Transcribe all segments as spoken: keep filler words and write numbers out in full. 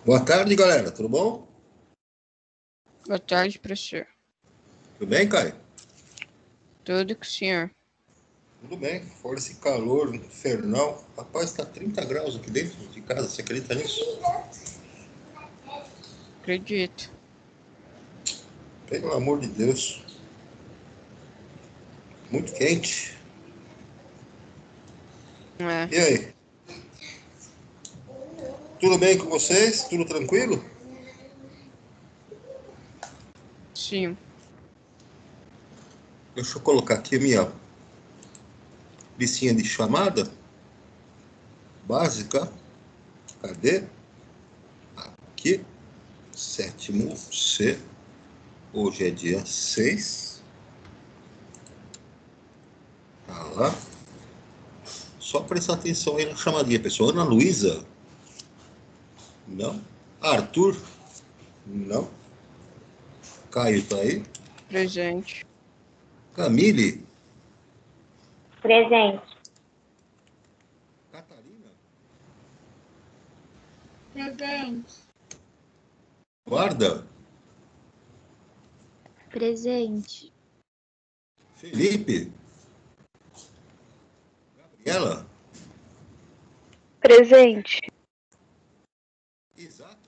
Boa tarde, galera. Tudo bom? Boa tarde, professor. Tudo bem, Caio? Tudo com o senhor. Tudo bem. Fora esse calor infernal. Rapaz, está trinta graus aqui dentro de casa. Você acredita nisso? Acredito. Pelo amor de Deus. Muito quente. É. E aí? Tudo bem com vocês? Tudo tranquilo? Sim. Deixa eu colocar aqui a minha listinha de chamada básica. Cadê? Aqui. Sétimo C. Hoje é dia seis. Tá lá. Só prestar atenção aí na chamadinha, pessoal. Ana Luísa? Não. Arthur? Não. Caio tá aí? Presente. Camille? Presente. Catarina? Presente. Guarda? Presente. Felipe? Gabriela? Presente. Isaac?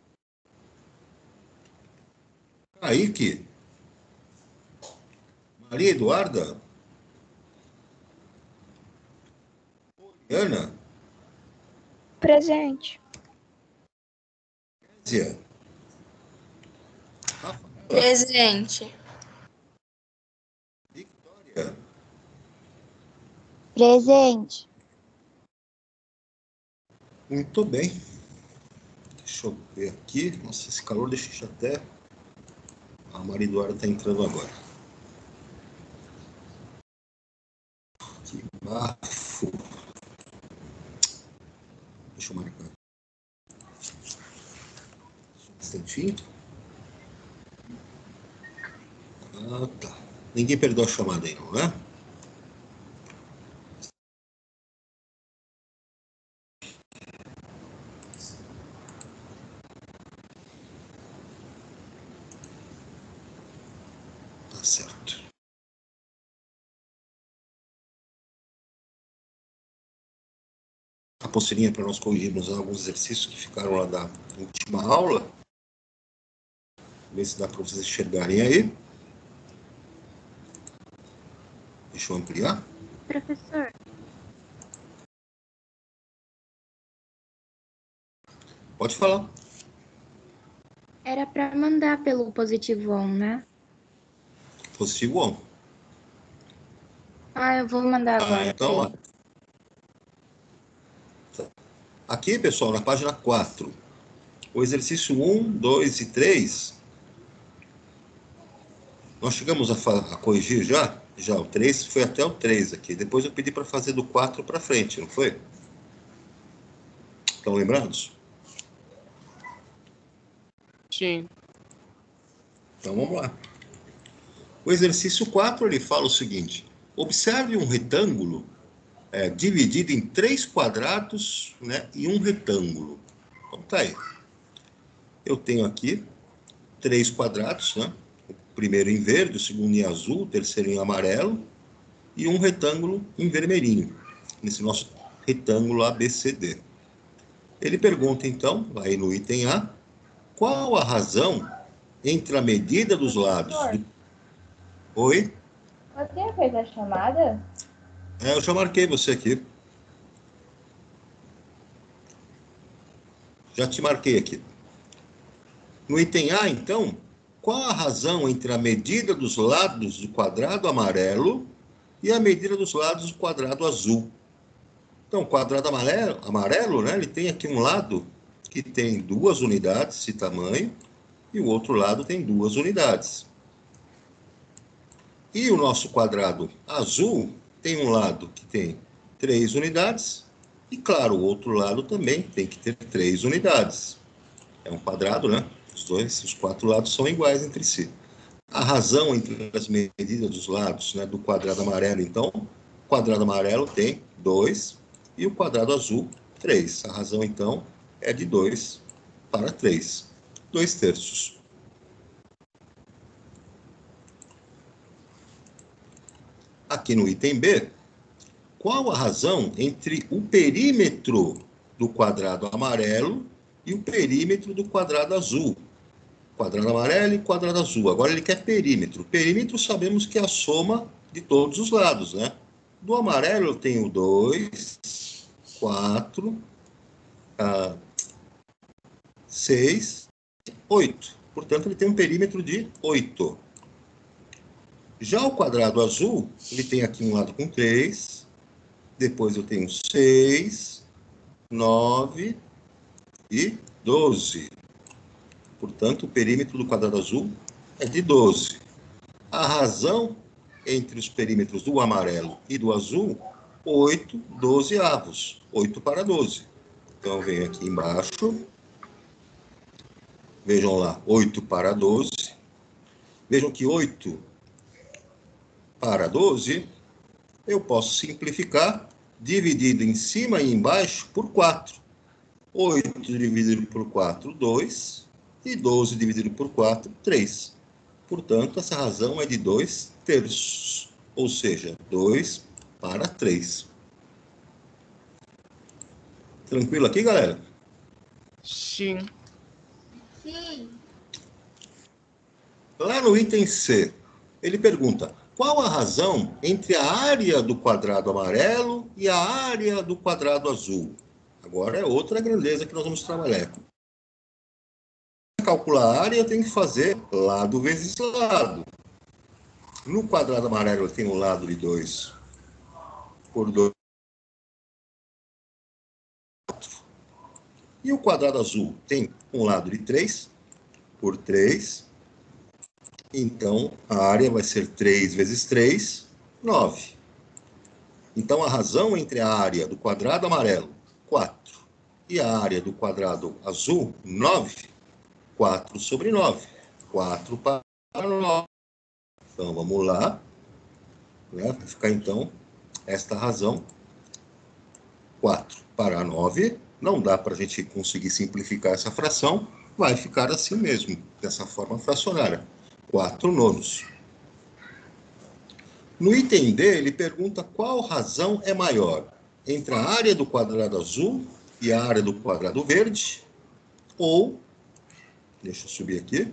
Kaique? Maria Eduarda? Ana? Presente. Kézia? Presente. Victória? Presente. Muito bem. Deixa eu ver aqui. Nossa, esse calor deixa eu até... A Maria Eduarda está entrando agora. Que bafo. Deixa eu marcar. Só um instantinho. Ah, tá. Ninguém perdeu a chamada aí, não é? Tá certo. A pulseirinha para nós corrigirmos alguns exercícios que ficaram lá da última aula. Ver se dá para vocês enxergarem aí. Deixa eu ampliar. Professor. Pode falar. Era para mandar pelo Positivon, né? Positivo on. Ah, eu vou mandar agora. Ah, então lá. Aqui, pessoal, na página quatro. O exercício um, dois e três. Nós chegamos a, a corrigir já? Já, o três foi até o três aqui. Depois eu pedi para fazer do quatro para frente, não foi? Estão lembrados? Sim. Então vamos lá. O exercício quatro, ele fala o seguinte. Observe um retângulo é, dividido em três quadrados, né, e um retângulo. Então tá aí. Eu tenho aqui três quadrados, né? O primeiro em verde, o segundo em azul, o terceiro em amarelo e um retângulo em vermelhinho, nesse nosso retângulo A B C D. Ele pergunta, então, aí no item A, qual a razão entre a medida dos lados do... Oi? Você fez a chamada? É, eu já marquei você aqui. Já te marquei aqui. No item A, então, qual a razão entre a medida dos lados do quadrado amarelo e a medida dos lados do quadrado azul? Então, o quadrado amarelo, amarelo, né, ele tem aqui um lado que tem duas unidades de tamanho e o outro lado tem duas unidades. E o nosso quadrado azul tem um lado que tem três unidades e, claro, o outro lado também tem que ter três unidades. É um quadrado, né? Os dois, os quatro lados são iguais entre si. A razão entre as medidas dos lados, né, do quadrado amarelo, então, o quadrado amarelo tem dois e o quadrado azul, três. A razão, então, é de dois para três. dois terços. Aqui no item B, qual a razão entre o perímetro do quadrado amarelo e o perímetro do quadrado azul? Quadrado amarelo e quadrado azul. Agora ele quer perímetro. Perímetro sabemos que é a soma de todos os lados, né? Do amarelo eu tenho dois, quatro, seis, oito. Portanto, ele tem um perímetro de oito. Já o quadrado azul, ele tem aqui um lado com três, depois eu tenho seis, nove e doze. Portanto, o perímetro do quadrado azul é de doze. A razão entre os perímetros do amarelo e do azul, oito, doze avos. oito para doze. Então, eu venho aqui embaixo. Vejam lá, oito para doze. Vejam que oito para doze, eu posso simplificar dividido em cima e embaixo por quatro. oito dividido por quatro, dois. E doze dividido por quatro, três. Portanto, essa razão é de dois terços. Ou seja, dois para três. Tranquilo aqui, galera? Sim. Sim. Lá no item C, ele pergunta: qual a razão entre a área do quadrado amarelo e a área do quadrado azul? Agora é outra grandeza que nós vamos trabalhar. Para calcular a área, eu tenho que fazer lado vezes lado. No quadrado amarelo, eu tenho um lado de dois por dois. E o quadrado azul tem um lado de três por três. Então, a área vai ser três vezes três, nove. Então, a razão entre a área do quadrado amarelo, quatro, e a área do quadrado azul, nove, quatro sobre nove. quatro para nove. Então, vamos lá. Né? Vai ficar, então, esta razão, quatro para nove. Não dá para a gente conseguir simplificar essa fração. Vai ficar assim mesmo, dessa forma fracionária. quatro nonos. No item D, ele pergunta qual razão é maior entre a área do quadrado azul e a área do quadrado verde, ou, deixa eu subir aqui,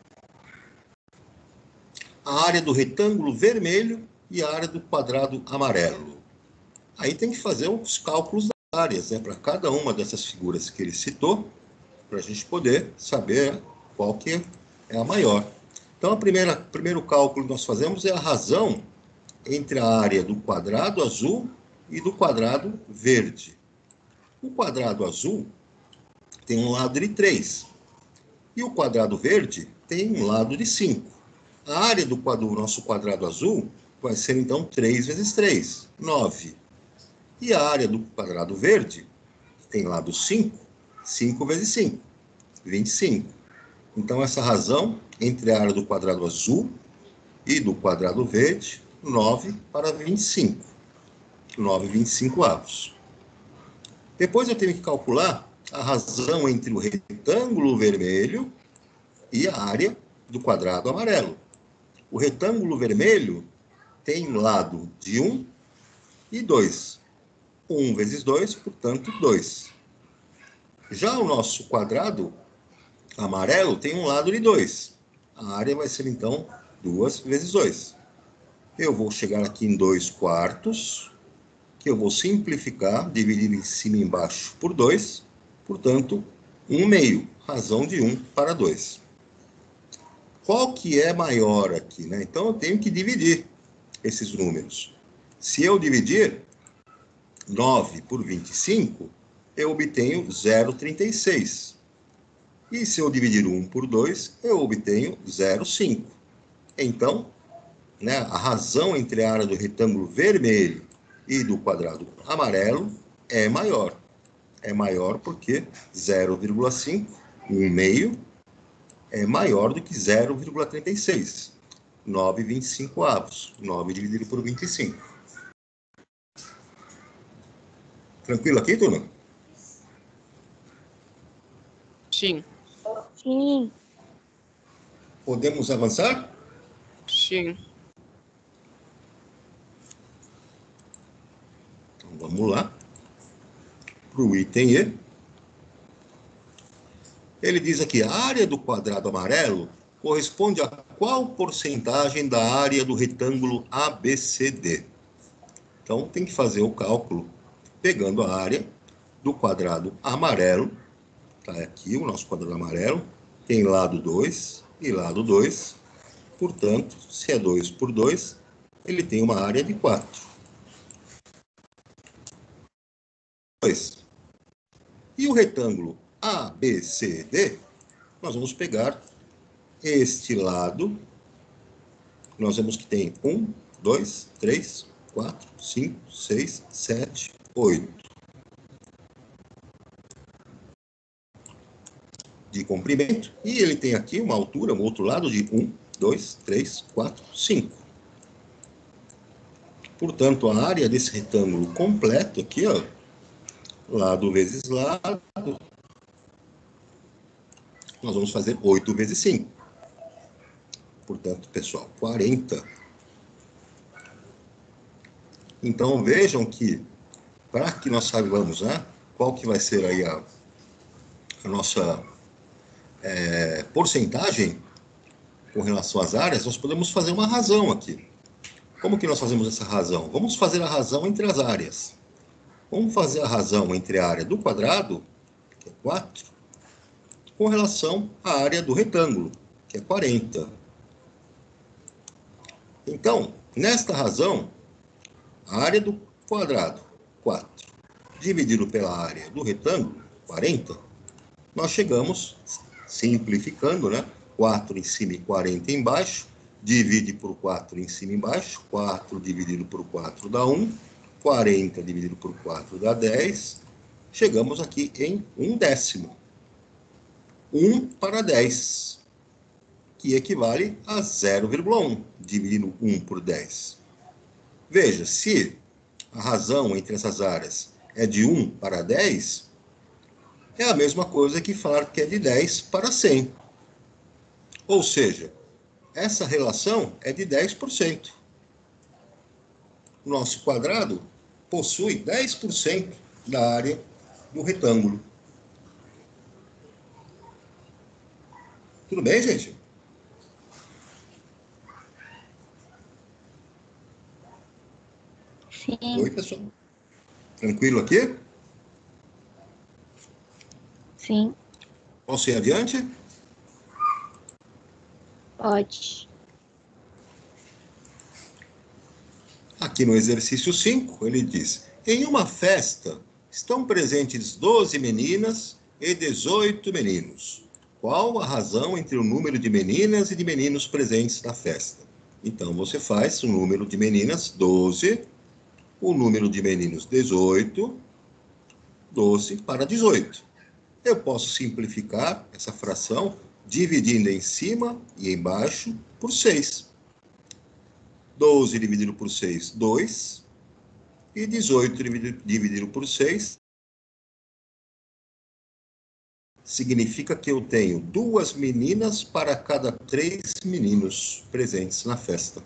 a área do retângulo vermelho e a área do quadrado amarelo. Aí tem que fazer os cálculos das áreas, né, para cada uma dessas figuras que ele citou, para a gente poder saber qual que é a maior. Então, o primeiro cálculo que nós fazemos é a razão entre a área do quadrado azul e do quadrado verde. O quadrado azul tem um lado de três. E o quadrado verde tem um lado de cinco. A área do, quadro, do nosso quadrado azul vai ser, então, três vezes três, nove. E a área do quadrado verde, que tem lado cinco, cinco vezes cinco, vinte e cinco. Então, essa razão entre a área do quadrado azul e do quadrado verde, nove para vinte e cinco. nove, vinte e cinco avos. Depois eu tenho que calcular a razão entre o retângulo vermelho e a área do quadrado amarelo. O retângulo vermelho tem um lado de um e dois. um vezes dois, portanto, dois. Já o nosso quadrado amarelo tem um lado de dois. A área vai ser, então, duas vezes dois. Eu vou chegar aqui em dois quartos, que eu vou simplificar, dividir em cima e embaixo por dois, portanto, um meio, razão de um para dois. Qual que é maior aqui, né? Então, eu tenho que dividir esses números. Se eu dividir nove por vinte e cinco, eu obtenho zero vírgula trinta e seis. E se eu dividir um por dois, eu obtenho zero vírgula cinco. Então, né, a razão entre a área do retângulo vermelho e do quadrado amarelo é maior. É maior porque zero vírgula cinco, um meio, é maior do que zero vírgula trinta e seis. nove vírgula vinte e cinco avos. nove dividido por vinte e cinco. Tranquilo aqui, turma? Sim. Sim. Podemos avançar? Sim. Então, vamos lá. Para o item E. Ele diz aqui, a área do quadrado amarelo corresponde a qual porcentagem da área do retângulo A B C D? Então, tem que fazer o cálculo pegando a área do quadrado amarelo. Está aqui o nosso quadrado amarelo. Tem lado dois e lado dois. Portanto, se é dois por dois, ele tem uma área de quatro. dois. E o retângulo A B C D, nós vamos pegar este lado. Nós vemos que tem um, dois, três, quatro, cinco, seis, sete, oito. De comprimento. E ele tem aqui uma altura, um outro lado de um, dois, três, quatro, cinco. Portanto, a área desse retângulo completo aqui, ó, lado vezes lado, nós vamos fazer oito vezes cinco. Portanto, pessoal, quarenta. Então, vejam que, para que nós saibamos, né, qual que vai ser aí a, a nossa é, porcentagem com relação às áreas, nós podemos fazer uma razão aqui. Como que nós fazemos essa razão? Vamos fazer a razão entre as áreas. Vamos fazer a razão entre a área do quadrado, que é quatro, com relação à área do retângulo, que é quarenta. Então, nesta razão, a área do quadrado, quatro, dividido pela área do retângulo, quarenta, nós chegamos, simplificando, né? quatro em cima e quarenta embaixo, divide por quatro em cima e embaixo, quatro dividido por quatro dá um, quarenta dividido por quatro dá dez, chegamos aqui em um décimo. um para dez, que equivale a zero vírgula um, dividindo um por dez. Veja, se a razão entre essas áreas é de um para dez, é a mesma coisa que falar que é de dez para cem. Ou seja, essa relação é de dez por cento. Nosso quadrado possui dez por cento da área do retângulo. Tudo bem, gente? Sim. Oi, pessoal. Tranquilo aqui? Sim. Posso ir adiante? Pode. Aqui no exercício cinco, ele diz, em uma festa estão presentes doze meninas e dezoito meninos. Qual a razão entre o número de meninas e de meninos presentes na festa? Então, você faz o número de meninas, doze, o número de meninos, dezoito, doze para dezoito. Eu posso simplificar essa fração dividindo em cima e embaixo por seis. doze dividido por seis, dois. E dezoito dividido por seis significa que eu tenho duas meninas para cada três meninos presentes na festa.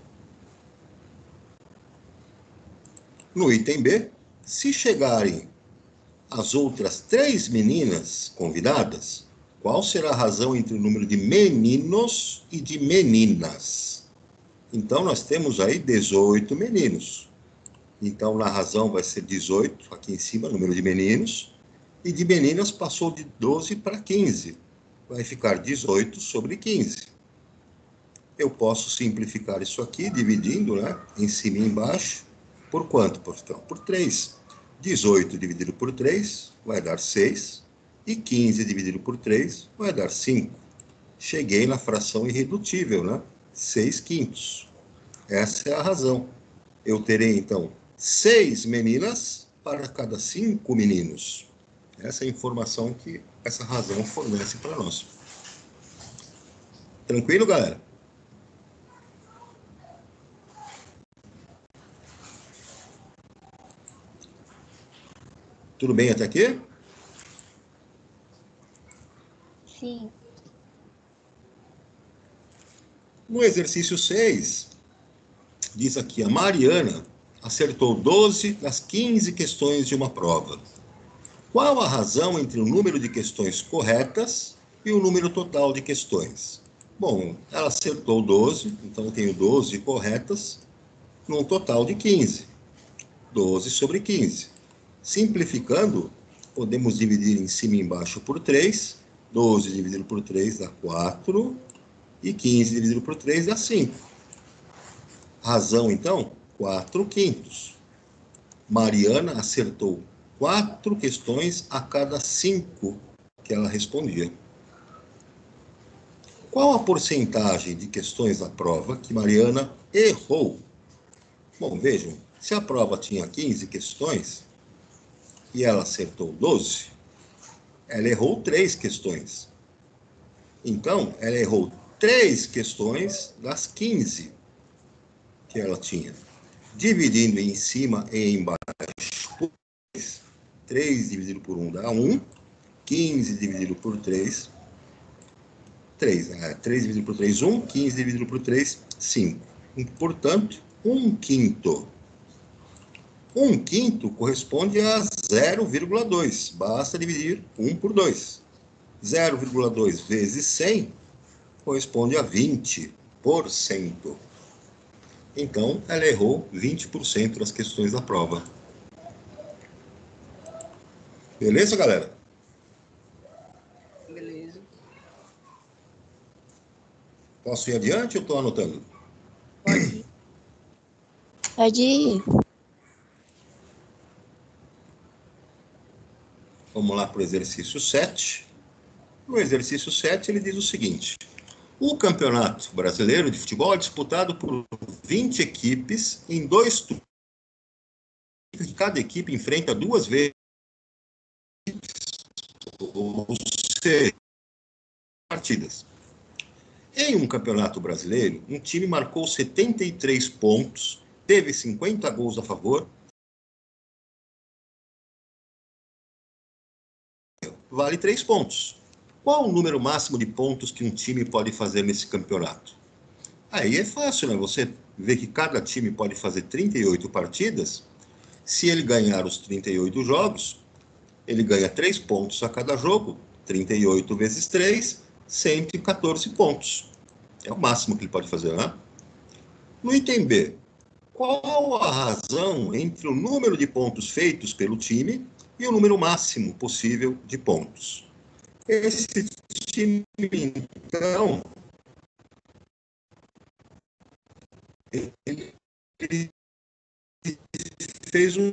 No item B, se chegarem as outras três meninas convidadas, qual será a razão entre o número de meninos e de meninas? Então, nós temos aí dezoito meninos. Então, na razão vai ser dezoito, aqui em cima, número de meninos. E de meninas passou de doze para quinze. Vai ficar dezoito sobre quinze. Eu posso simplificar isso aqui, dividindo, né, em cima e embaixo. Por quanto, portanto? Por três. dezoito dividido por três vai dar seis. E quinze dividido por três vai dar cinco. Cheguei na fração irredutível, né? seis quintos. Essa é a razão. Eu terei, então, seis meninas para cada cinco meninos. Essa é a informação que essa razão fornece para nós. Tranquilo, galera? Tudo bem até aqui? Sim. No exercício seis, diz aqui, a Mariana acertou doze das quinze questões de uma prova. Qual a razão entre o número de questões corretas e o número total de questões? Bom, ela acertou doze, então eu tenho doze corretas, num total de quinze. doze sobre quinze. Simplificando, podemos dividir em cima e embaixo por três. doze dividido por três dá quatro. E quinze dividido por três dá cinco. Razão, então, quatro quintos. Mariana acertou quatro questões a cada cinco que ela respondia. Qual a porcentagem de questões da prova que Mariana errou? Bom, vejam, se a prova tinha quinze questões e ela acertou doze, ela errou três questões. Então, ela errou três questões das quinze que ela tinha. Dividindo em cima e embaixo por três. três dividido por um dá um. quinze dividido por três, três. É, três dividido por três, um. quinze dividido por três, cinco. Portanto, um quinto. um quinto corresponde a zero vírgula dois. Basta dividir um por dois. zero vírgula dois vezes cem corresponde a vinte por cento. Então, ela errou vinte por cento das questões da prova. Beleza, galera? Beleza. Posso ir adiante ou estou anotando? Pode ir. Pode ir. Vamos lá para o exercício sete. No exercício sete, ele diz o seguinte. O Campeonato Brasileiro de Futebol é disputado por vinte equipes em dois turnos. Cada equipe enfrenta duas vezes ou seja, partidas. Em um Campeonato Brasileiro, um time marcou setenta e três pontos, teve cinquenta gols a favor, vale três pontos. Qual o número máximo de pontos que um time pode fazer nesse campeonato? Aí é fácil, né? Você vê que cada time pode fazer trinta e oito partidas. Se ele ganhar os trinta e oito jogos, ele ganha três pontos a cada jogo. trinta e oito vezes três, cento e quatorze pontos. É o máximo que ele pode fazer, né? No item B, qual a razão entre o número de pontos feitos pelo time e o número máximo possível de pontos? Esse time, então, ele, ele fez um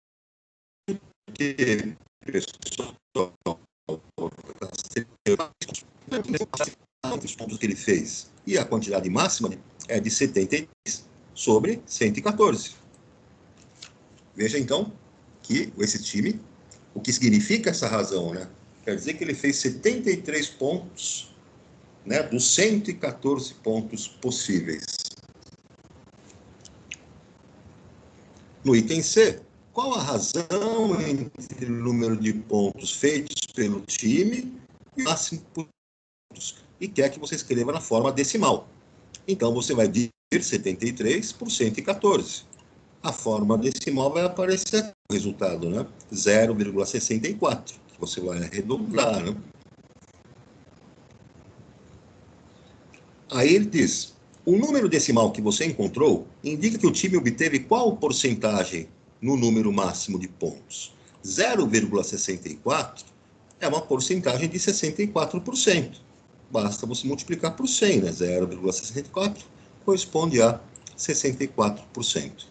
os pontos que ele fez e a quantidade máxima é de setenta e três sobre cento e quatorze. Veja então que esse time, o que significa essa razão, né? Quer dizer que ele fez setenta e três pontos, né, dos cento e quatorze pontos possíveis. No item C, qual a razão entre o número de pontos feitos pelo time e o máximo de pontos? E quer que você escreva na forma decimal. Então, você vai dividir setenta e três por cento e quatorze. A forma decimal vai aparecer o resultado, né? zero vírgula sessenta e quatro, que você vai arredondar, né? Aí ele diz, o número decimal que você encontrou indica que o time obteve qual porcentagem no número máximo de pontos? zero vírgula sessenta e quatro é uma porcentagem de sessenta e quatro por cento. Basta você multiplicar por cem, né? zero vírgula sessenta e quatro corresponde a sessenta e quatro por cento.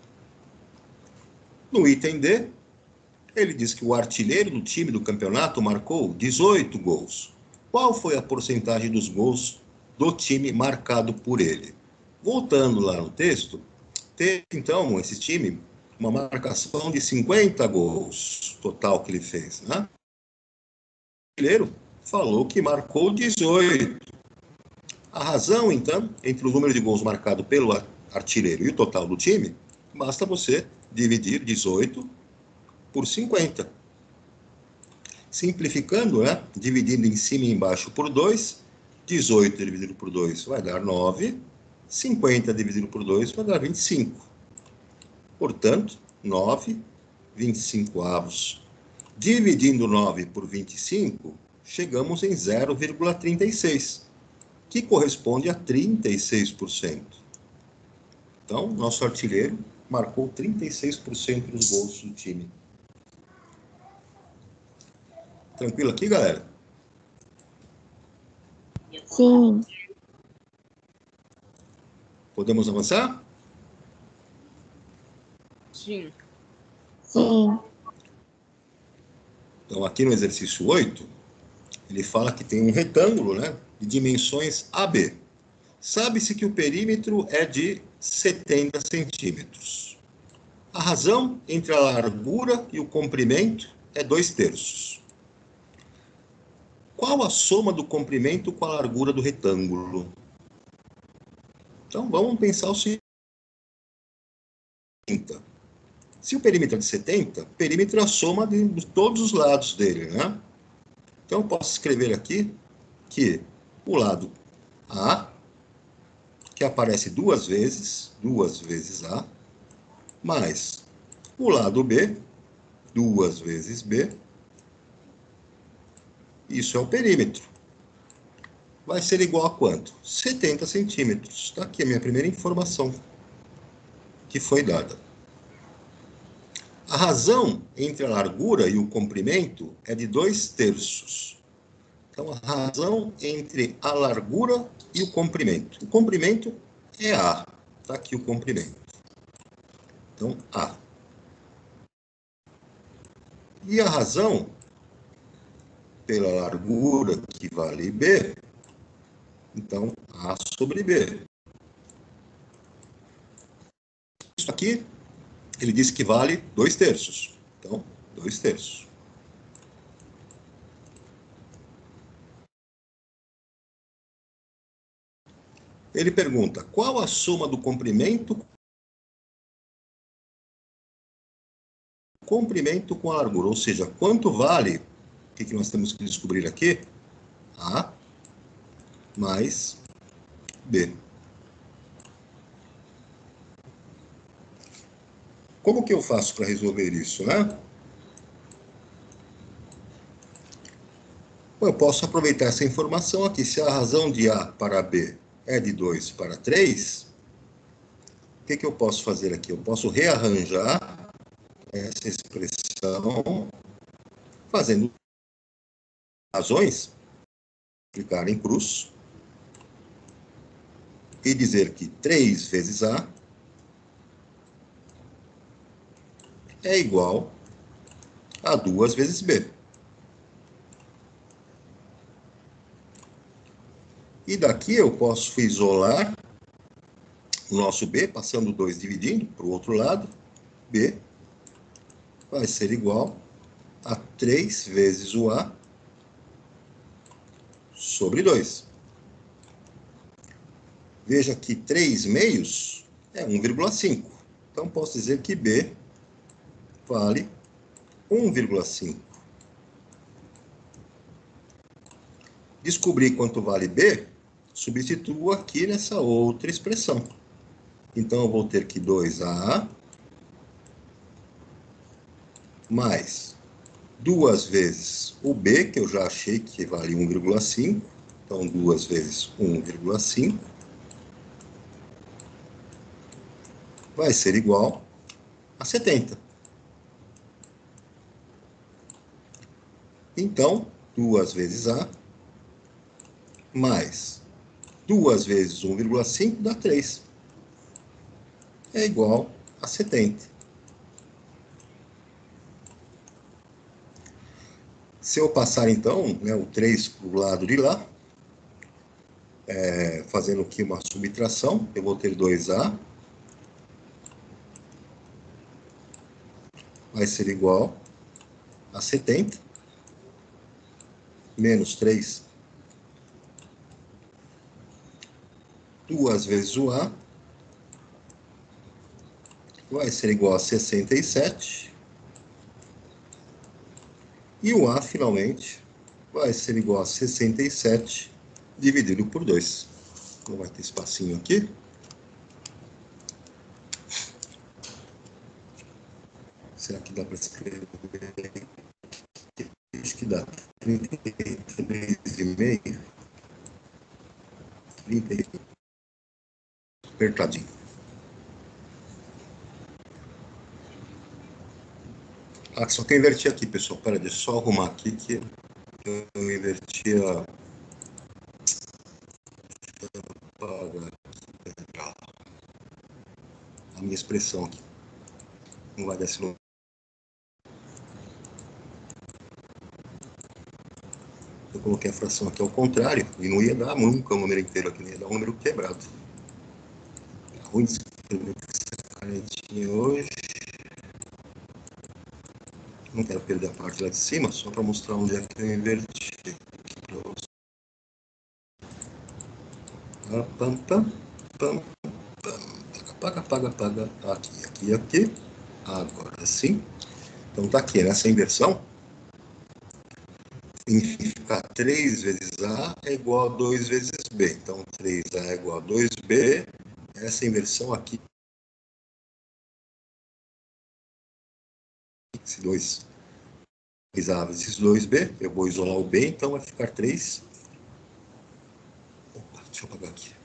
No item D, ele diz que o artilheiro do time do campeonato marcou dezoito gols. Qual foi a porcentagem dos gols do time marcado por ele? Voltando lá no texto, teve então esse time uma marcação de cinquenta gols total que ele fez, né? O artilheiro falou que marcou dezoito. A razão, então, entre o número de gols marcado pelo artilheiro e o total do time, basta você dividir dezoito por cinquenta. Simplificando, né? Dividindo em cima e embaixo por dois, dezoito dividido por dois vai dar nove, cinquenta dividido por dois vai dar vinte e cinco. Portanto, nove, vinte e cinco avos. Dividindo nove por vinte e cinco, chegamos em zero vírgula trinta e seis, que corresponde a trinta e seis por cento. Então, nosso artilheiro marcou trinta e seis por cento dos gols do time. Tranquilo aqui, galera? Sim. Podemos avançar? Sim. Sim. Então, aqui no exercício oito, ele fala que tem um retângulo, né, de dimensões A B. Sabe-se que o perímetro é de setenta centímetros. A razão entre a largura e o comprimento é dois terços. Qual a soma do comprimento com a largura do retângulo? Então, vamos pensar o seguinte. Se o perímetro é de setenta, o perímetro é a soma de todos os lados dele, né? Então, eu posso escrever aqui que o lado A, que aparece duas vezes, duas vezes A, mais o lado B, duas vezes B, isso é o perímetro. Vai ser igual a quanto? setenta centímetros. Está aqui a minha primeira informação que foi dada. A razão entre a largura e o comprimento é de dois terços. Então, a razão entre a largura e o comprimento. O comprimento é A. Está aqui o comprimento. Então, A. E a razão pela largura, que vale B, então, A sobre B. Isso aqui, ele disse que vale dois terços. Então, dois terços. Ele pergunta, qual a soma do comprimento, comprimento com a largura? Ou seja, quanto vale, o que, que nós temos que descobrir aqui? A mais B. Como que eu faço para resolver isso, né? Eu posso aproveitar essa informação aqui. Se a razão de A para B é de dois para três, o que, que eu posso fazer aqui? Eu posso rearranjar essa expressão fazendo razões, clicar em cruz, e dizer que três vezes A é igual a duas vezes B. E daqui eu posso isolar o nosso B, passando dois dividindo para o outro lado. B vai ser igual a três vezes o A sobre dois. Veja que três meios é um vírgula cinco. Então, posso dizer que B vale um vírgula cinco. Descobrir quanto vale B, substituo aqui nessa outra expressão. Então, eu vou ter que dois A mais duas vezes o B, que eu já achei que vale um vírgula cinco. Então, duas vezes um vírgula cinco. Vai ser igual a setenta. Então, duas vezes A mais duas vezes um vírgula cinco dá três. É igual a setenta. Se eu passar, então, né, o três para o lado de lá, é, fazendo aqui uma subtração, eu vou ter dois A, vai ser igual a setenta, menos três, duas vezes o A, vai ser igual a sessenta e sete, E o A, finalmente, vai ser igual a sessenta e sete dividido por dois. Então, vai ter espacinho aqui. Será que dá para escrever? Acho que dá. trinta e três vírgula cinco. trinta e três. Apertadinho. Ah, só que eu inverti aqui, pessoal. Pera, deixa eu só arrumar aqui que eu inverti a... a minha expressão aqui. Não vai dar esse lugar. Eu coloquei a fração aqui ao contrário e não ia dar nunca o número inteiro aqui, ia dar um número quebrado. É ruim de escrever com essa canetinha hoje. Não quero perder a parte lá de cima, só para mostrar onde é que eu inverti. Aqui para você. Pam, pam, pam, pam. Apaga, apaga, apaga. Aqui, aqui, aqui. Agora sim. Então tá aqui, nessa inversão. Significa três vezes A é igual a dois vezes B. Então, três A é igual a dois B. Essa inversão aqui. Esse dois A vezes dois B. Eu vou isolar o B, então vai ficar três. Opa, deixa eu apagar aqui.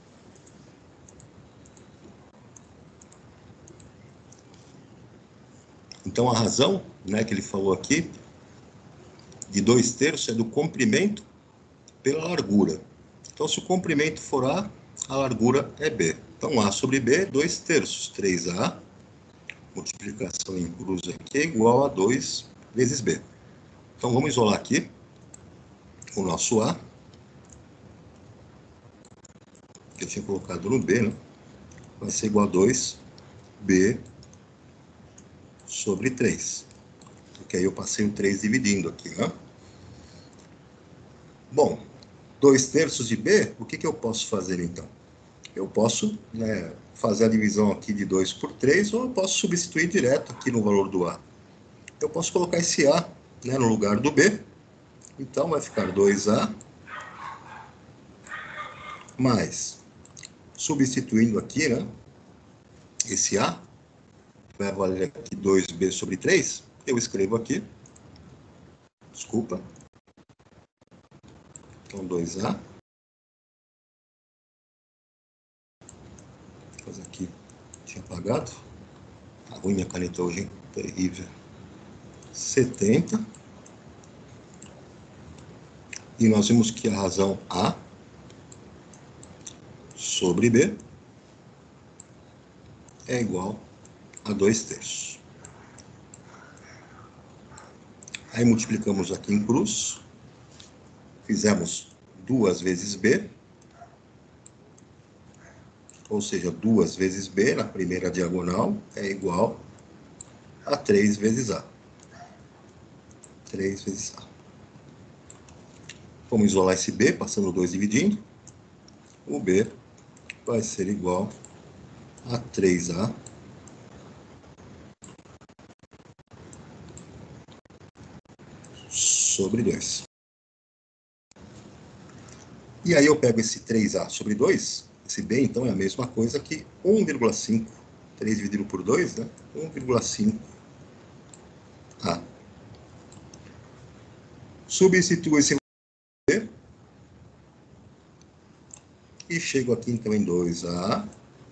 Então, a razão, né, que ele falou aqui, de dois terços é do comprimento pela largura. Então, se o comprimento for A, a largura é B. Então, A sobre B, dois terços. três A, multiplicação em cruz aqui, é igual a dois vezes B. Então, vamos isolar aqui o nosso A, que eu tinha colocado no B, né? Vai ser igual a dois B sobre três. Porque aí eu passei o três dividindo aqui, né? Bom, dois terços de B, o que, que eu posso fazer então? Eu posso, né, fazer a divisão aqui de dois por três, ou eu posso substituir direto aqui no valor do A. Eu posso colocar esse A, né, no lugar do B. Então, vai ficar dois A mais, substituindo aqui, né, esse A, vai valer aqui dois B sobre três. Eu escrevo aqui, desculpa. Então, dois A. Vou fazer aqui, tinha apagado. Tá ruim minha caneta hoje, hein? Terrível. setenta. E nós vimos que a razão A sobre B é igual a dois terços. Aí multiplicamos aqui em cruz. Fizemos duas vezes B. Ou seja, duas vezes B na primeira diagonal é igual a três vezes A. três vezes A. Vamos isolar esse B, passando dois dividindo. O B vai ser igual a três A sobre dois. E aí eu pego esse três A sobre dois, esse B, então, é a mesma coisa que um vírgula cinco. três dividido por dois, né? um vírgula cinco A. Substituo esse B e chego aqui, então, em dois A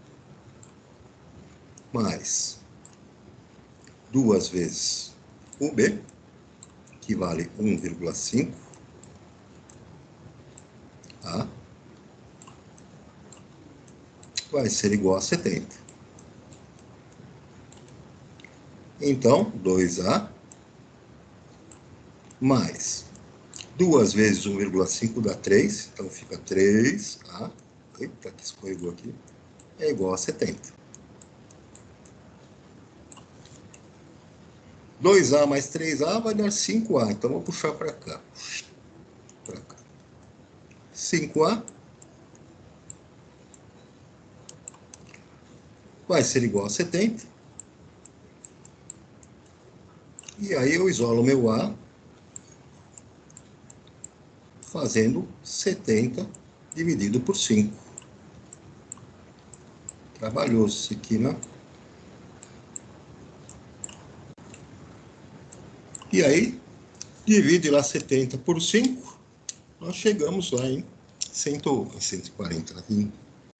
mais duas vezes o B, que vale um vírgula cinco A, vai ser igual a setenta. Então, dois A mais duas vezes um vírgula cinco dá três, então fica três A, eita, que escorregou aqui, é igual a setenta. dois A mais três A vai dar cinco A, então vou puxar para cá. Para cá. cinco A vai ser igual a setenta. E aí eu isolo meu A fazendo setenta dividido por cinco. Trabalhoso isso aqui, né? E aí, divide lá setenta por cinco, nós chegamos lá em cento, cento e quarenta. Em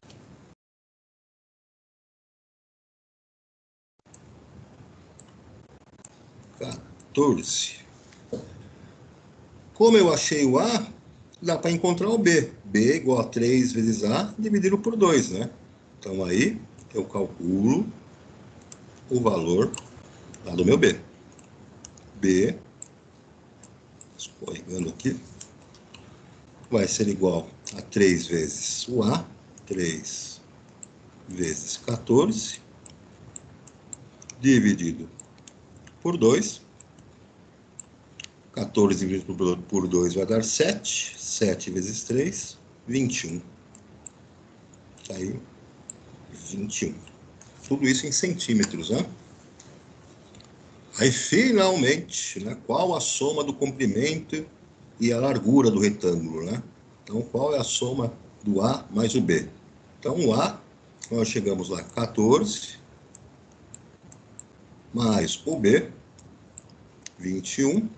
quatorze. Como eu achei o A, dá para encontrar o B. B igual a três vezes A dividido por dois, né? Então aí eu calculo o valor lá do meu B. B, escorregando aqui, vai ser igual a três vezes o A, três vezes quatorze, dividido por dois. quatorze dividido por dois vai dar sete. sete vezes três, vinte e um. Tá aí, vinte e um. Tudo isso em centímetros, né? Aí, finalmente, né, qual a soma do comprimento e a largura do retângulo, né? Então, qual é a soma do A mais o B? Então, o A, nós chegamos lá, quatorze, mais o B, vinte e um.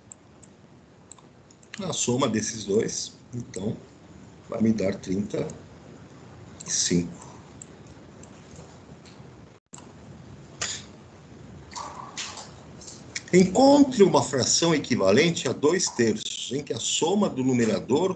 A soma desses dois, então, vai me dar trinta e cinco. Encontre uma fração equivalente a dois terços, em que a soma do numerador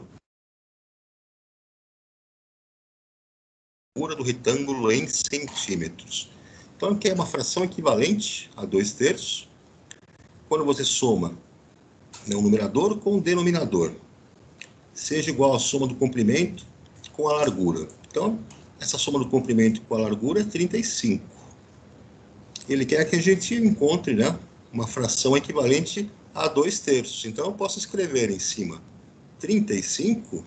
do retângulo em centímetros. Então, aqui é uma fração equivalente a dois terços, quando você soma o numerador com o denominador, seja igual à soma do comprimento com a largura. Então, essa soma do comprimento com a largura é trinta e cinco. Ele quer que a gente encontre, né, uma fração equivalente a dois terços. Então, eu posso escrever em cima trinta e cinco,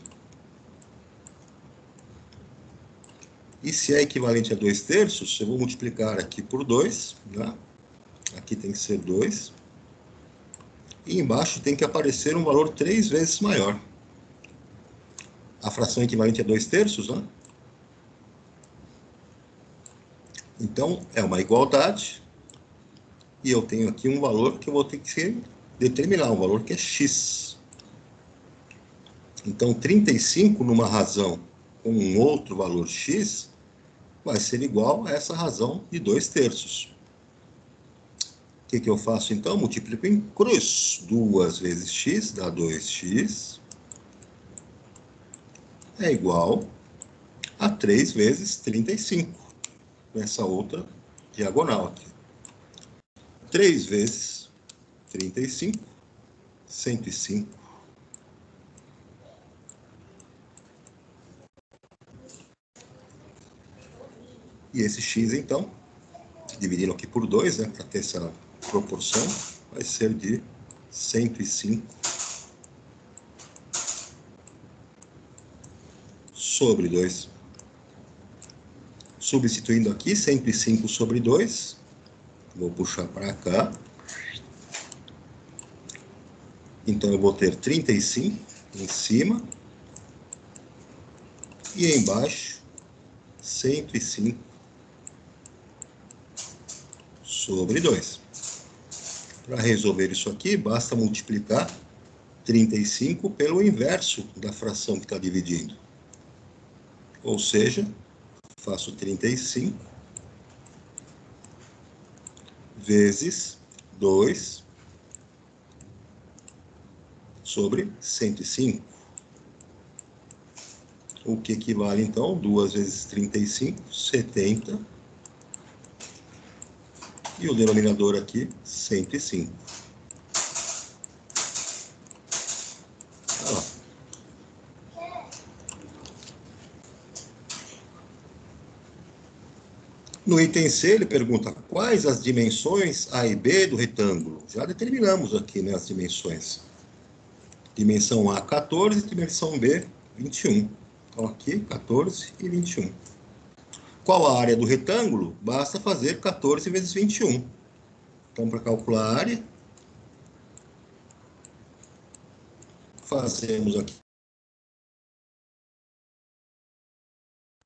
e se é equivalente a dois terços, eu vou multiplicar aqui por dois, né? Aqui tem que ser dois. E embaixo tem que aparecer um valor três vezes maior. A fração equivalente a dois terços, né? Então, é uma igualdade. E eu tenho aqui um valor que eu vou ter que determinar, um valor que é x. Então, trinta e cinco numa razão com um outro valor x vai ser igual a essa razão de dois terços. O que, que eu faço então? Multiplico em cruz. duas vezes x dá dois x. É igual a três vezes trinta e cinco. Nessa outra diagonal aqui. três vezes trinta e cinco, cento e cinco. E esse x, então, dividindo aqui por dois, né, para ter essa proporção, vai ser de cento e cinco sobre dois. Substituindo aqui, cento e cinco sobre dois, vou puxar para cá. Então, eu vou ter trinta e cinco em cima e embaixo, cento e cinco sobre dois. Para resolver isso aqui, basta multiplicar trinta e cinco pelo inverso da fração que está dividindo. Ou seja, faço trinta e cinco vezes dois sobre cento e cinco. O que equivale, então, duas vezes trinta e cinco, setenta. E o denominador aqui, cento e cinco. Olha lá. No item C, ele pergunta quais as dimensões A e B do retângulo. Já determinamos aqui, né, as dimensões. Dimensão A, quatorze, dimensão B, vinte e um. Então, aqui, quatorze e vinte e um. Qual a área do retângulo? Basta fazer quatorze vezes vinte e um. Então, para calcular a área, fazemos aqui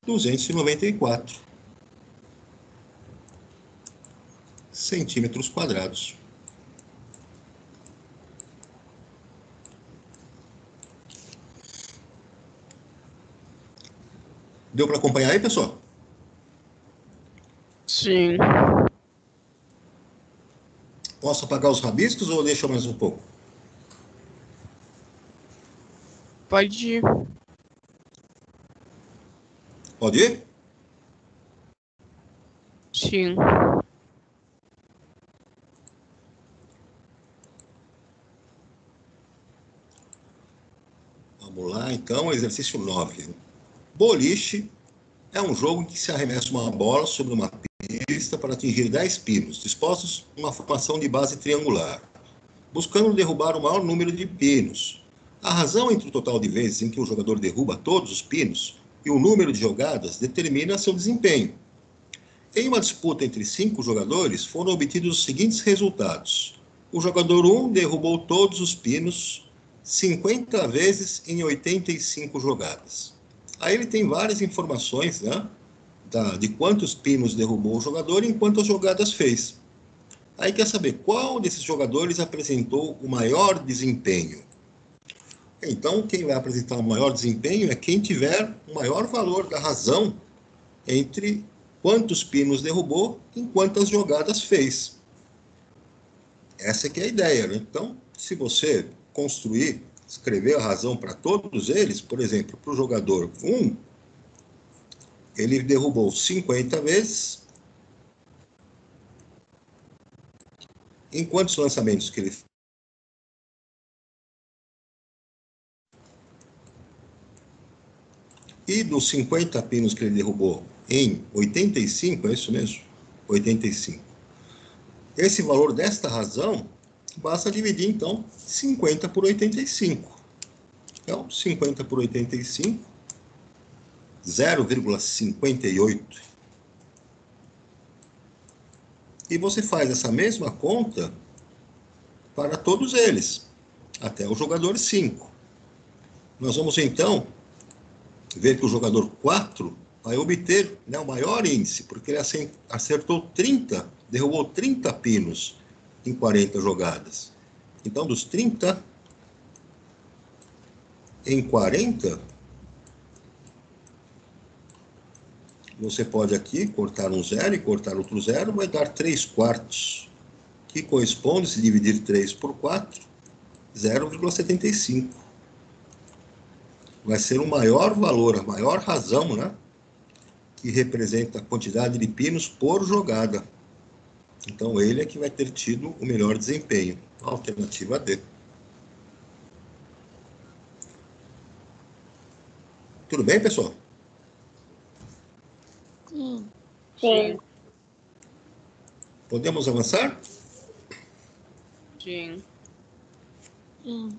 duzentos e noventa e quatro centímetros quadrados. Deu para acompanhar aí, pessoal? Sim. Posso apagar os rabiscos ou deixa mais um pouco? Pode ir. Pode ir? Sim. Vamos lá, então, exercício nove. Boliche é um jogo em que se arremessa uma bola sobre uma pista para atingir dez pinos, dispostos em uma formação de base triangular, buscando derrubar o maior número de pinos. A razão entre o total de vezes em que o jogador derruba todos os pinos e o número de jogadas determina seu desempenho. Em uma disputa entre cinco jogadores, foram obtidos os seguintes resultados. O jogador um derrubou todos os pinos cinquenta vezes em oitenta e cinco jogadas. Aí ele tem várias informações, né, da, de quantos pinos derrubou o jogador e em quantas jogadas fez. Aí quer saber qual desses jogadores apresentou o maior desempenho. Então, quem vai apresentar o maior desempenho é quem tiver o maior valor da razão entre quantos pinos derrubou e quantas jogadas fez. Essa que é a ideia, né? Então, se você construir, escrever a razão para todos eles, por exemplo, para o jogador um, ele derrubou cinquenta vezes. Em quantos lançamentos que ele fez? E dos cinquenta pinos que ele derrubou em oitenta e cinco, é isso mesmo? oitenta e cinco. Esse valor desta razão, basta dividir, então, cinquenta por oitenta e cinco. Então, cinquenta por oitenta e cinco, zero vírgula cinquenta e oito. E você faz essa mesma conta para todos eles, até o jogador cinco. Nós vamos, então, ver que o jogador quatro vai obter, né, o maior índice, porque ele acertou trinta, derrubou trinta pinos em quarenta jogadas. Então, dos trinta em quarenta, você pode aqui cortar um zero e cortar outro zero, vai dar três quartos, que corresponde, se dividir três por quatro, zero vírgula setenta e cinco. Vai ser o maior valor, a maior razão, né, que representa a quantidade de pinos por jogada. Então, ele é que vai ter tido o melhor desempenho. Alternativa D. Tudo bem, pessoal? Sim. Sim. Podemos avançar? Sim. Sim.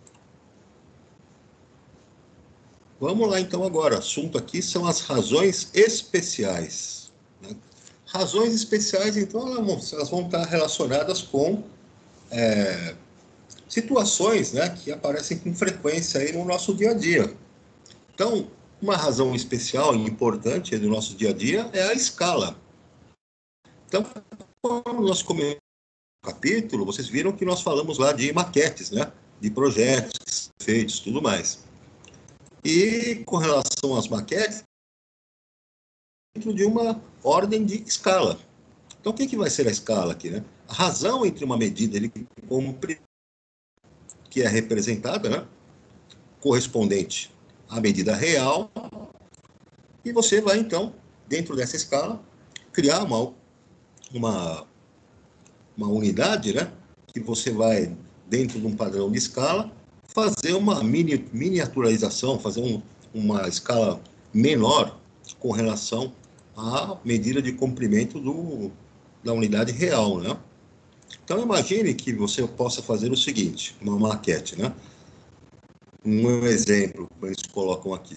Vamos lá, então, agora. O assunto aqui são as razões especiais, né? Razões especiais, então, elas vão estar relacionadas com é, situações, né, que aparecem com frequência aí no nosso dia a dia. Então, uma razão especial e importante do nosso dia a dia é a escala. Então, quando nós começamos o capítulo, vocês viram que nós falamos lá de maquetes, né, de projetos feitos, tudo mais. E com relação às maquetes, dentro de uma ordem de escala. Então, o que, que vai ser a escala aqui, né? A razão entre uma medida ele compre, que é representada, né, correspondente à medida real, e você vai, então, dentro dessa escala, criar uma, uma, uma unidade, né, que você vai, dentro de um padrão de escala, fazer uma mini, miniaturização, fazer um, uma escala menor com relação à medida de comprimento do, da unidade real, né? Então, imagine que você possa fazer o seguinte, uma maquete, né? Um exemplo que eles colocam aqui.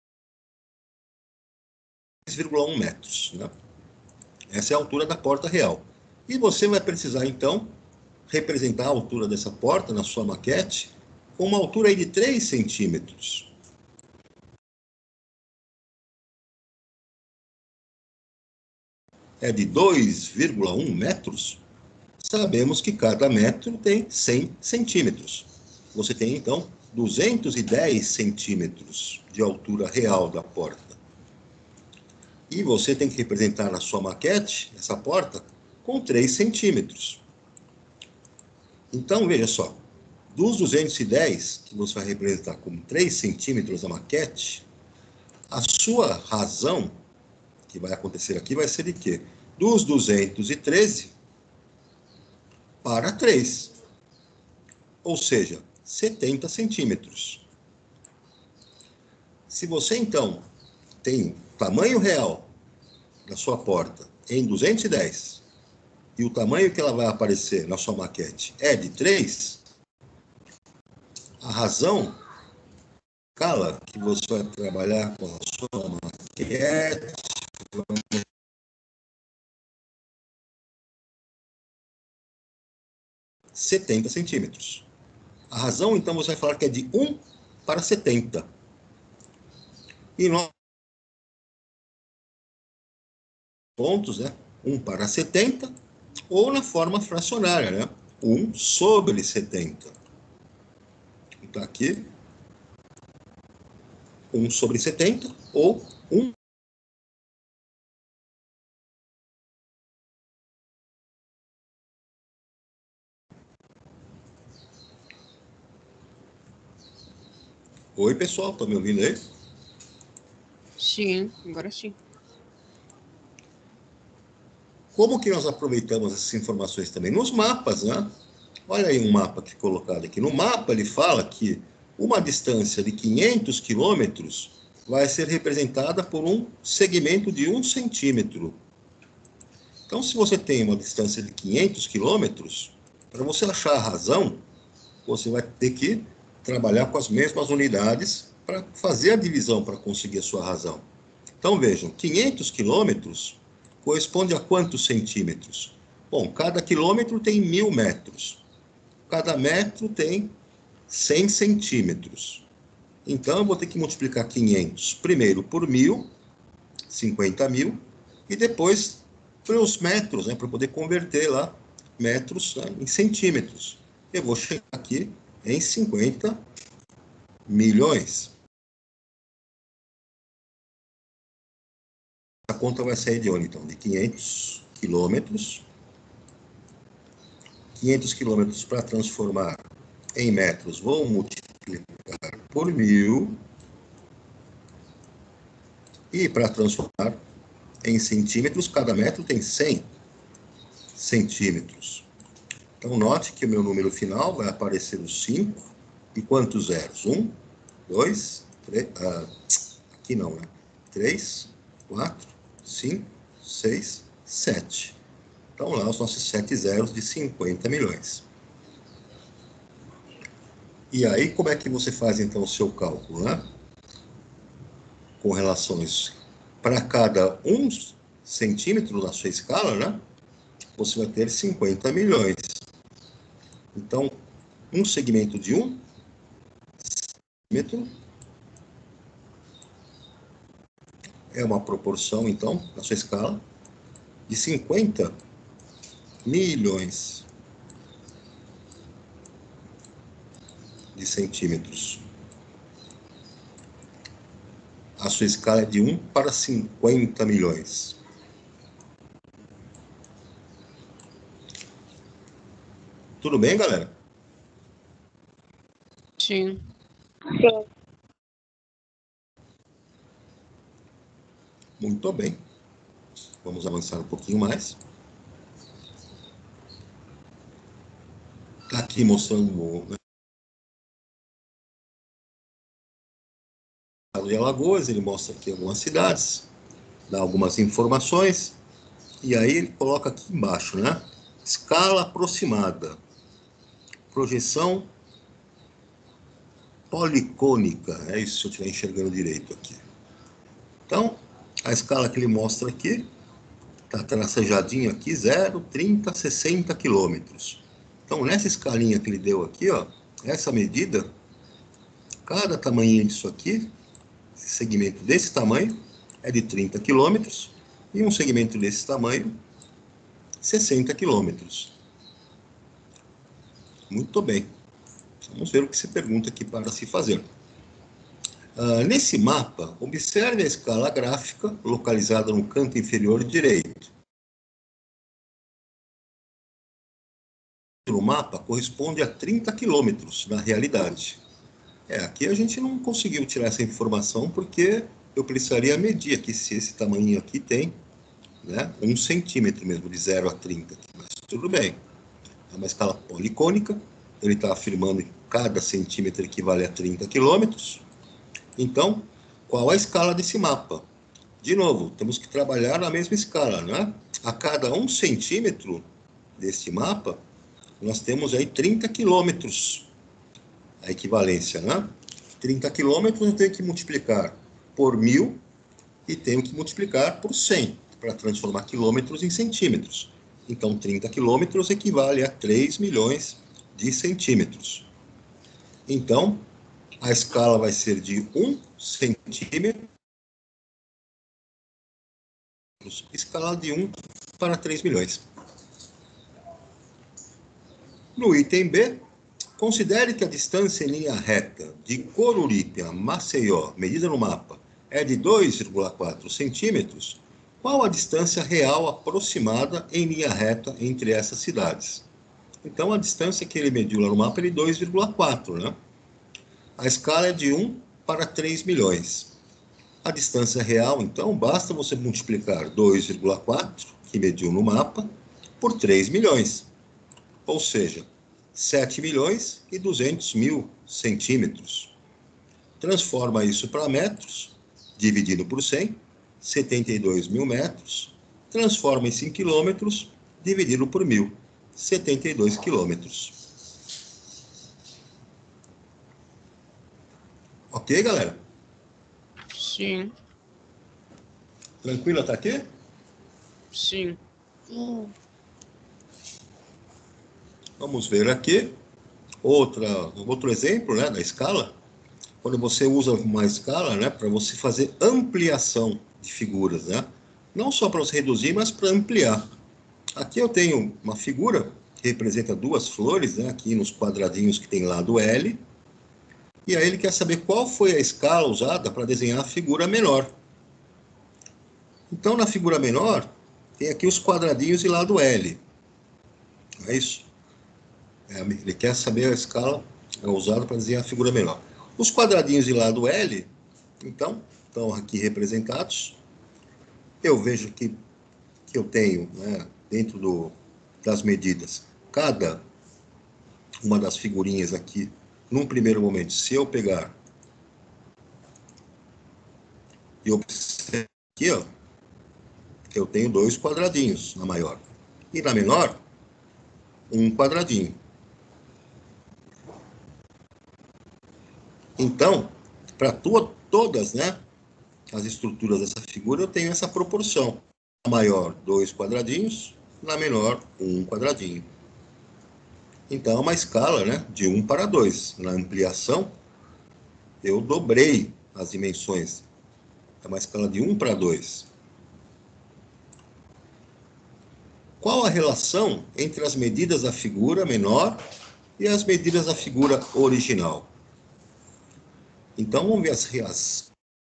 três vírgula um metros, né? Essa é a altura da porta real. E você vai precisar, então, representar a altura dessa porta na sua maquete com uma altura aí de três centímetros. é de dois vírgula um metros, sabemos que cada metro tem cem centímetros. Você tem, então, duzentos e dez centímetros de altura real da porta. E você tem que representar na sua maquete essa porta com três centímetros. Então, veja só, dos duzentos e dez, que você vai representar com três centímetros a maquete, a sua razão, que vai acontecer aqui, vai ser de quê? Dos duzentos e treze para três. Ou seja, setenta centímetros. Se você, então, tem tamanho real da sua porta em duzentos e dez e o tamanho que ela vai aparecer na sua maquete é de três, a razão, a escala que você vai trabalhar com a sua maquete setenta centímetros. A razão, então, você vai falar que é de um para setenta. E nós pontos, né? um para setenta, ou na forma fracionária, né? um sobre setenta. Então, aqui, um sobre setenta, ou um. Oi, pessoal, estão me ouvindo aí? Sim, agora sim. Como que nós aproveitamos essas informações também? Nos mapas, né? Olha aí um mapa que colocado aqui. No mapa ele fala que uma distância de quinhentos quilômetros vai ser representada por um segmento de um centímetro. Então, se você tem uma distância de quinhentos quilômetros, para você achar a razão, você vai ter que trabalhar com as mesmas unidades para fazer a divisão para conseguir a sua razão. Então, vejam, quinhentos quilômetros corresponde a quantos centímetros? Bom, cada quilômetro tem mil metros. Cada metro tem cem centímetros. Então, eu vou ter que multiplicar quinhentos primeiro por mil, cinquenta mil, e depois pelos metros, né, para poder converter lá metros, né, em centímetros. Eu vou chegar aqui em cinquenta milhões. A conta vai sair de onde, então? De quinhentos quilômetros. quinhentos quilômetros para transformar em metros, vou multiplicar por mil. E para transformar em centímetros, cada metro tem cem centímetros. Então, note que o meu número final vai aparecer o cinco. E quantos zeros? um, dois, três... Ah, aqui não, né? três, quatro, cinco, seis, sete. Então, lá os nossos sete zeros de cinquenta milhões. E aí, como é que você faz, então, o seu cálculo, né? Com relações para cada um centímetro da sua escala, né? Você vai ter cinquenta milhões. Então, um segmento de um centímetro é uma proporção, então, na sua escala, de cinquenta milhões de centímetros. A sua escala é de um para cinquenta milhões. Tudo bem, galera? Sim. Sim. Muito bem. Vamos avançar um pouquinho mais. Está aqui mostrando, né, o estado de Alagoas, ele mostra aqui algumas cidades, dá algumas informações, e aí ele coloca aqui embaixo, né? Escala aproximada. Projeção policônica. É isso, se eu estiver enxergando direito aqui. Então, a escala que ele mostra aqui, está tracejadinho aqui, zero, trinta, sessenta quilômetros. Então, nessa escalinha que ele deu aqui, ó, essa medida, cada tamanho disso aqui, esse segmento desse tamanho, é de trinta quilômetros, E um segmento desse tamanho, sessenta quilômetros. Muito bem. Vamos ver o que se pergunta aqui para se fazer. Uh, nesse mapa, observe a escala gráfica localizada no canto inferior direito. O mapa corresponde a trinta quilômetros na realidade. É, aqui a gente não conseguiu tirar essa informação porque eu precisaria medir aqui se esse tamanho aqui tem, né, um centímetro mesmo, de zero a trinta. Mas tudo bem. É uma escala policônica, ele está afirmando que cada centímetro equivale a trinta quilômetros. Então, qual a escala desse mapa? De novo, temos que trabalhar na mesma escala, né? A cada um centímetro desse mapa, nós temos aí trinta quilômetros, a equivalência, né? trinta quilômetros eu tenho que multiplicar por mil e tenho que multiplicar por cem, para transformar quilômetros em centímetros. Então, trinta quilômetros equivale a três milhões de centímetros. Então, a escala vai ser de um centímetro, escala de um para três milhões. No item B, considere que a distância em linha reta de Coruripe a Maceió, medida no mapa, é de dois vírgula quatro centímetros. Qual a distância real aproximada em linha reta entre essas cidades? Então, a distância que ele mediu lá no mapa é de dois vírgula quatro, né? A escala é de um para três milhões. A distância real, então, basta você multiplicar dois vírgula quatro, que mediu no mapa, por três milhões. Ou seja, sete milhões e duzentos mil centímetros. Transforma isso para metros, dividido por cem, setenta e dois mil metros. Transforma isso em quilômetros, dividido por mil, setenta e dois quilômetros. Ok, galera? Sim. Tranquilo até aqui? Sim. Sim. Vamos ver aqui outra, outro exemplo, né, da escala. Quando você usa uma escala, né, para você fazer ampliação de figuras, né? Não só para você reduzir, mas para ampliar. Aqui eu tenho uma figura que representa duas flores, né, aqui nos quadradinhos que tem lado L. E aí ele quer saber qual foi a escala usada para desenhar a figura menor. Então, na figura menor, tem aqui os quadradinhos de lado L. Não é isso? É, ele quer saber a escala usada para desenhar a figura menor. Os quadradinhos de lado L, então, estão aqui representados. Eu vejo que, que eu tenho, né, dentro do, das medidas, cada uma das figurinhas aqui, num primeiro momento, se eu pegar e observar aqui, ó, eu tenho dois quadradinhos na maior. E na menor, um quadradinho. Então, para todas, né, as estruturas dessa figura, eu tenho essa proporção. Na maior, dois quadradinhos, na menor, um quadradinho. Então, é uma escala, né, de um para dois. Na ampliação, eu dobrei as dimensões. É uma escala de um para dois. Qual a relação entre as medidas da figura menor e as medidas da figura original? Então, vamos ver as reações.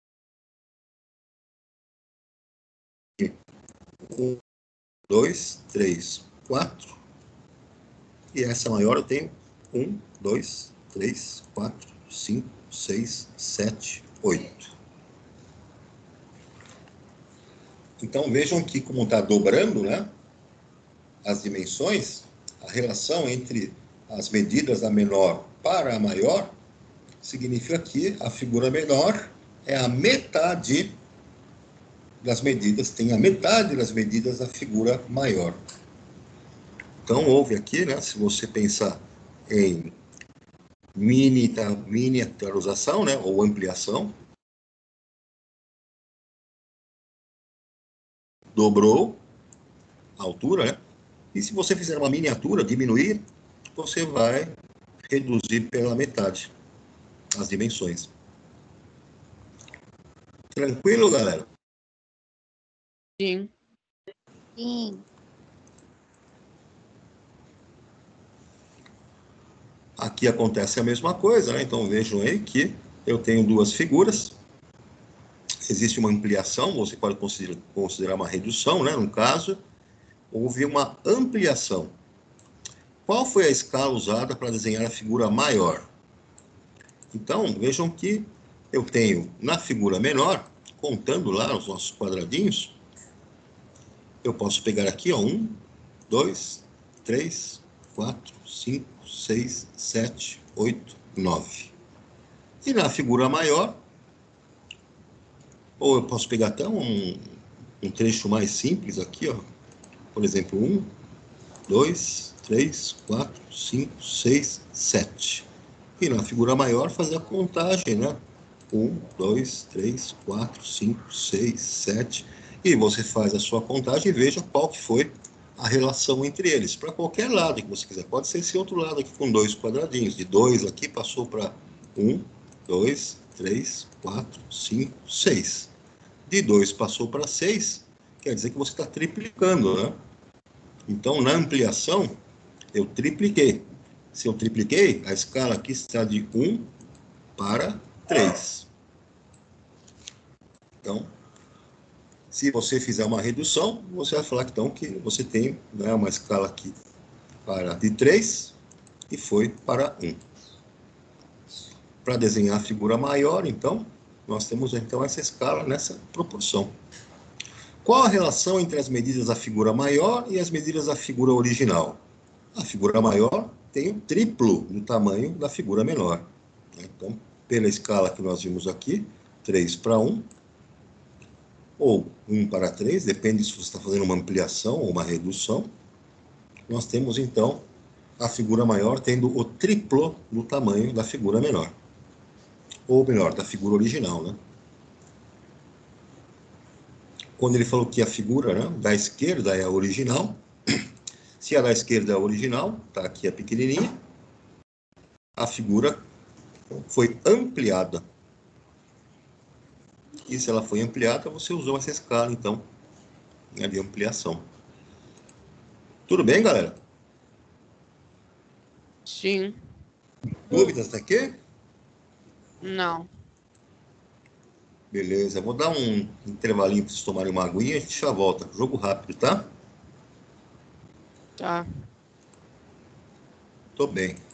um, dois, três, quatro. E essa maior eu tenho um, dois, três, quatro, cinco, seis, sete, oito. Então, vejam aqui como está dobrando, né, as dimensões, a relação entre as medidas da menor para a maior, significa que a figura menor é a metade das medidas, tem a metade das medidas da figura maior. Então, houve aqui, né, se você pensar em miniaturização, né, ou ampliação, dobrou a altura, né? E se você fizer uma miniatura, diminuir, você vai reduzir pela metade as dimensões. Tranquilo, galera? Sim. Sim. Aqui acontece a mesma coisa, né? Então vejam aí que eu tenho duas figuras. Existe uma ampliação, você pode considerar, considerar uma redução, né? No caso, houve uma ampliação. Qual foi a escala usada para desenhar a figura maior? Então, vejam que eu tenho na figura menor, contando lá os nossos quadradinhos, eu posso pegar aqui, ó, um, dois, três, quatro, cinco, seis, sete, oito, nove. E na figura maior, ou eu posso pegar até um, um trecho mais simples aqui, ó, por exemplo, um, dois, três, quatro, cinco, seis, sete. E na figura maior fazer a contagem, né? um, dois, três, quatro, cinco, seis, sete. E você faz a sua contagem e veja qual que foi a relação entre eles. Para qualquer lado que você quiser. Pode ser esse outro lado aqui com dois quadradinhos. De dois aqui passou para um, dois, três, quatro, cinco, seis. De dois passou para seis, quer dizer que você está triplicando, né? Então, na ampliação, eu tripliquei. Se eu tripliquei, a escala aqui está de um para três. Então, se você fizer uma redução, você vai falar então que você tem, né, uma escala aqui para de três e foi para um. Para desenhar a figura maior, então, nós temos então essa escala nessa proporção. Qual a relação entre as medidas da figura maior e as medidas da figura original? A figura maior tem o triplo do tamanho da figura menor. Então, pela escala que nós vimos aqui, três para um, ou um para três, depende se você está fazendo uma ampliação ou uma redução. Nós temos, então, a figura maior tendo o triplo do tamanho da figura menor. Ou melhor, da figura original, né? Quando ele falou que a figura, né, da esquerda é a original, se a da esquerda é a original, está aqui a pequenininha, a figura foi ampliada. E se ela foi ampliada, você usou essa escala, então, né, de ampliação. Tudo bem, galera? Sim. Dúvidas até aqui? Não. Beleza, vou dar um intervalinho para vocês tomarem uma aguinha e a gente já volta. Jogo rápido, tá? Tá. Tô bem.